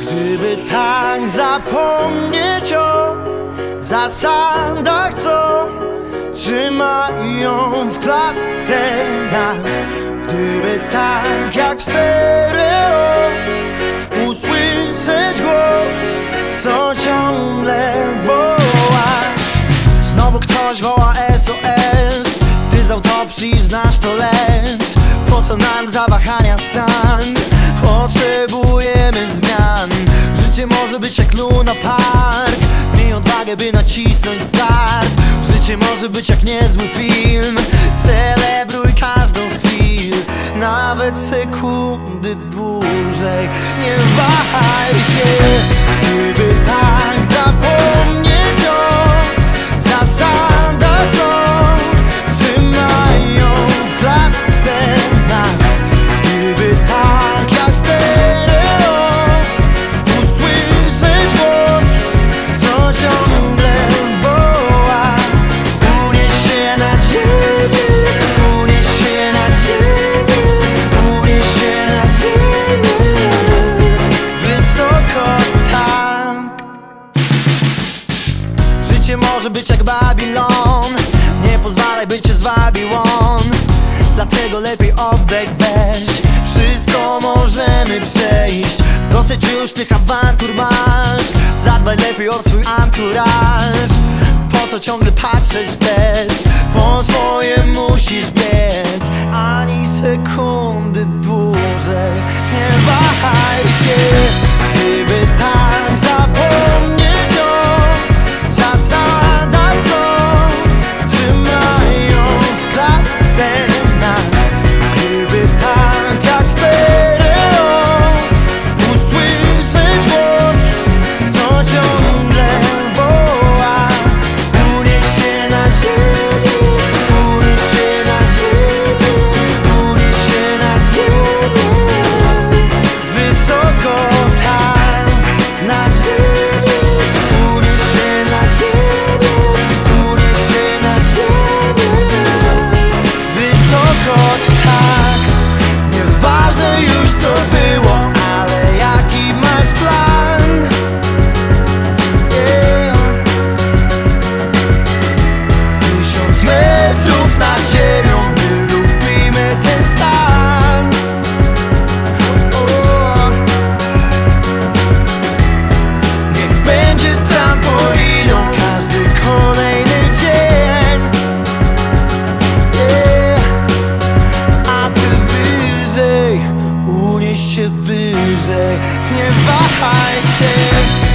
Gdyby tak zapomnieć o zasadach, co trzymają w klatce nas, gdyby tak jak w stereo usłyszeć głos, co ciągle woła. Znowu ktoś woła SOS, ty z autopsji znasz to, lecz po co nam zawahania stan? Potrzebujemy zmian. Życie może być jak Luna Park, miej odwagę, by nacisnąć start. Życie może być jak niezły film, celebruj każdą z chwil, nawet sekundy dłużej. Nie wahaj się, gdyby tak zapomnieć o zasadach, co trzymają w klatce nas. Gdyby tak jak w stereo usłyszeć głos, co ciągle woła. Unieś się nad ziemię, unieś się nad ziemię, unieś się nad ziemię, wysoko tak. Życie może być jak Babilon, nie pozwalaj, by cię zwabił on. Dlatego lepiej oddech weź, wszystko możemy przejść. Dosyć już tych awantur masz, zadbaj lepiej o swój anturaż. Po co ciągle patrzeć wstecz, po swoje musisz biec, ani sekundy dłużej. Nie wahaj się, gdyby tak zapomnieć o zasadach, co trzymają w klatce nas. Gdyby tak jak w stereo usłyszeć głos, co ciągle woła. Unieś się nad ziemię, unieś się nad ziemię, unieś się nad ziemię, wysoko tak, nad ziemię. Unieś się nad ziemię, unieś się nad ziemię, wysoko tak. Nieważne już co było, ale jaki masz plan? Yeah. 1000 metrów nad ziemią, my lubimy ten stan. Oh. Niech będzie trampoliną każdy kolejny dzień. Yeah. A ty wyżej, unieś się wyżej, nie wahaj się.